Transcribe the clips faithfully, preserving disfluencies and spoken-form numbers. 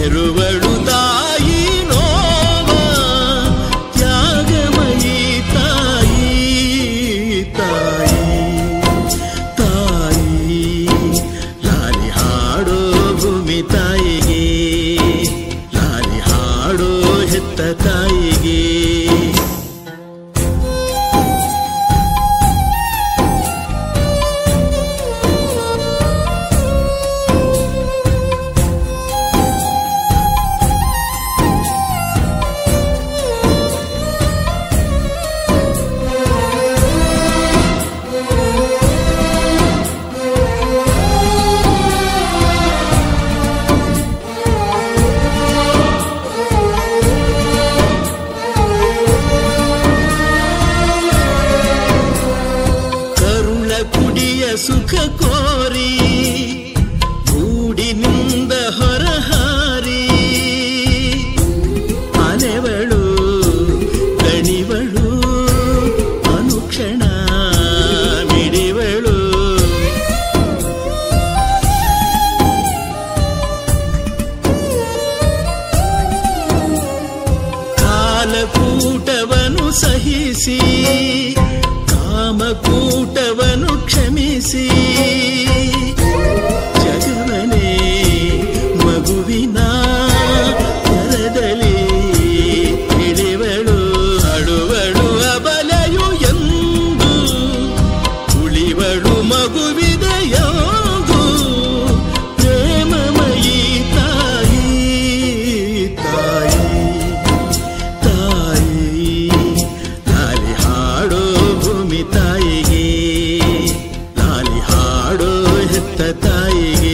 ಹೆರುವಳು ತಾಯಿ ನೋವ ತ್ಯಾಗಮಯಿ ತಾಯಿ ತಾಯಿ ತಾಯಿ ಲಾಲಿ ಹಾಡೋ ಭೂಮಿ ತಾಯಿಗೆ ಲಾಲಿ ಹಾಡೋ ಹೆತ್ತ ತಾಯಿಗೆ ಸುಖ ಕೋರಿ ಗೂಡಿನಿಂದ ಹೊರಹಾರಿ ಅಲೆವಳು ದಣಿವಳು ಅನುಕ್ಷಣ ಮಿಡಿವಳು ಕಾಲಕೂಟವನ್ನು ಸಹಿಸಿ ಕಾಮಕೂಟವನ್ನು ಕ್ಷಮಿಸಿ ಜಗವನೇ ಮಗುವಿನ ಕರದಲ್ಲಿ ಹಿಡಿವಳು ಅಳುವಳು ಅಬಲೆಯು ಎಂದು ಉಳಿವಳು ಮಗುವಿದೆಯೋದು ಪ್ರೇಮಮಯಿ ತಾಯಿ ತಾಯಿ ತಾಯಿ ಲಾಲಿ ಹಾಡೋ ಭೂಮಿ ತಾಯಿಗೆ ಲಾಲಿ ಹಾಡೋ ಹೆತ್ತ ತಾಯಿಗೆ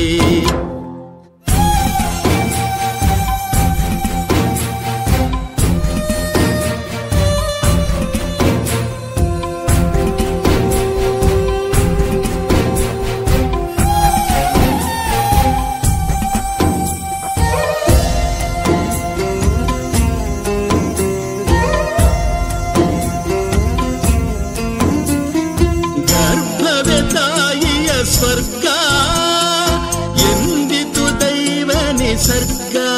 ಗರ್ಭವೇ ತಾಯಿಯ ಸ್ವರ್ಗ ಎಂದಿತು ದೈವ ನಿಸರ್ಗ